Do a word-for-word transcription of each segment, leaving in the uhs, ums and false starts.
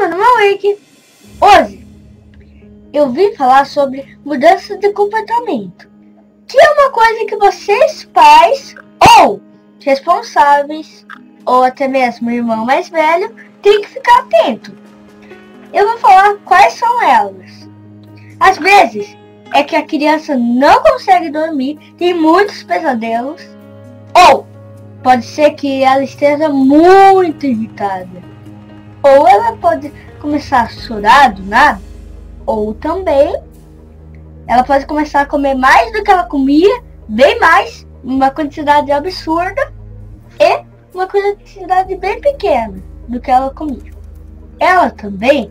meu nome é Wake. Hoje eu vim falar sobre mudança de comportamento, que é uma coisa que vocês pais ou responsáveis ou até mesmo o irmão mais velho tem que ficar atento. Eu vou falar quais são elas. Às vezes é que a criança não consegue dormir, tem muitos pesadelos, ou pode ser que ela esteja muito irritada, ou ela pode começar a chorar do nada, ou também ela pode começar a comer mais do que ela comia, bem mais, uma quantidade absurda, e uma quantidade bem pequena do que ela comia. Ela também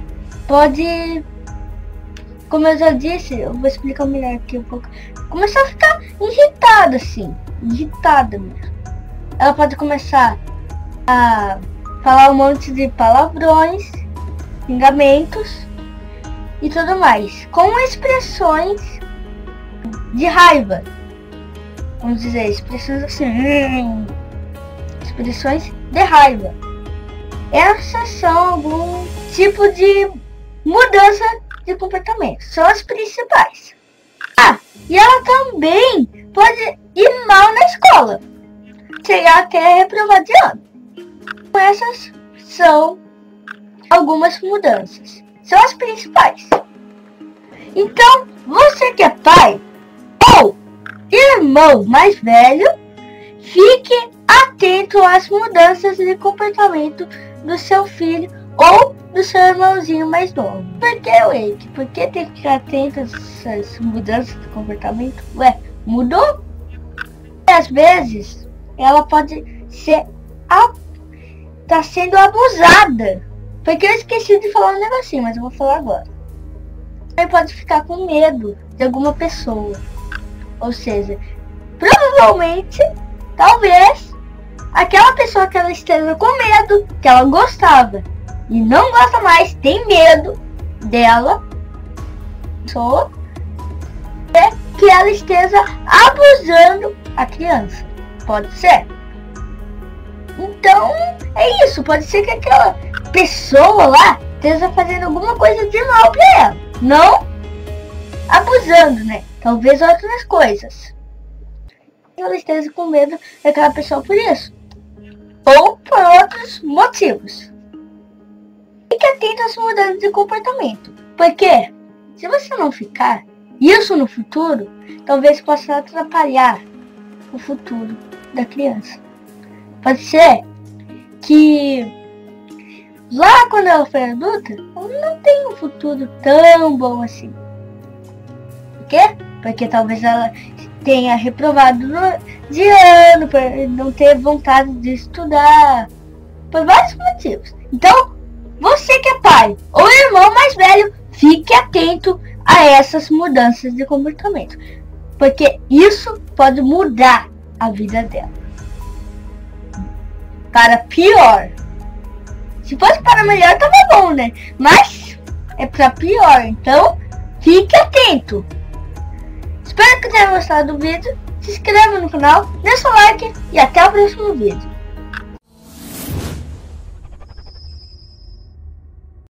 pode, como eu já disse, eu vou explicar melhor aqui um pouco, começar a ficar irritada assim, irritada mesmo. Ela pode começar a falar um monte de palavrões, xingamentos e tudo mais, com expressões de raiva. Vamos dizer, expressões assim, hum, expressões de raiva. Essas são algum tipo de mudança de comportamento, são as principais. Ah, e ela também pode ir mal na escola, chegar até reprovar de ano. Essas são algumas mudanças, são as principais. Então, você que é pai ou irmão mais velho, fique atento às mudanças de comportamento do seu filho ou do seu irmãozinho mais novo. Por que, Wake? Por que tem que ficar atento a essas mudanças de comportamento? Ué, mudou? E às vezes, ela pode ser a... tá sendo abusada. Porque eu esqueci de falar um negocinho, mas eu vou falar agora. Ele pode ficar com medo de alguma pessoa. Ou seja, provavelmente, talvez, aquela pessoa que ela esteja com medo, que ela gostava e não gosta mais, tem medo dela, pessoa, é que ela esteja abusando a criança. Pode ser. Então, é isso. Pode ser que aquela pessoa lá esteja fazendo alguma coisa de mal pra ela. Não abusando, né? Talvez outras coisas. Ela esteja com medo daquela pessoa por isso. Ou por outros motivos. Fique atento às mudanças de comportamento. Porque se você não ficar, isso no futuro, talvez possa atrapalhar o futuro da criança. Pode ser que lá quando ela for adulta, ela não tem um futuro tão bom assim. Por quê? Porque talvez ela tenha reprovado de ano, por não ter vontade de estudar, por vários motivos. Então, você que é pai ou irmão mais velho, fique atento a essas mudanças de comportamento. Porque isso pode mudar a vida dela para pior. Se fosse para melhor, tava bom, né? Mas é para pior, então fique atento. Espero que tenha gostado do vídeo. Se inscreva no canal, deixa o like e até o próximo vídeo.